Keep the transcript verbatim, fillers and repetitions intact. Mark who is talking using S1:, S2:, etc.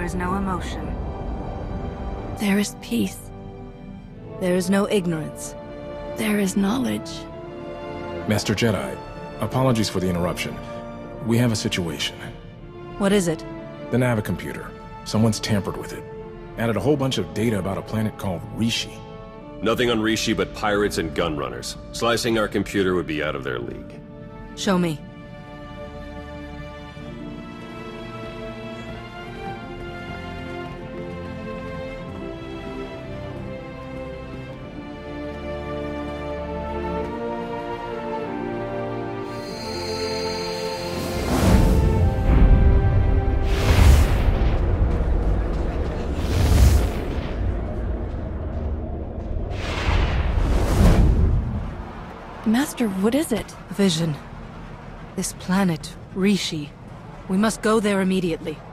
S1: there is no emotion.
S2: There is peace.
S3: There is no ignorance.
S2: There is knowledge.
S4: Master Jedi, apologies for the interruption. We have a situation.
S3: What is it?
S4: The Navicomputer. Someone's tampered with it. Added a whole bunch of data about a planet called Rishi.
S5: Nothing on Rishi but pirates and gun runners. Slicing our computer would be out of their league.
S3: Show me.
S2: Master, what is it?
S3: A vision. This planet, Rishi. We must go there immediately.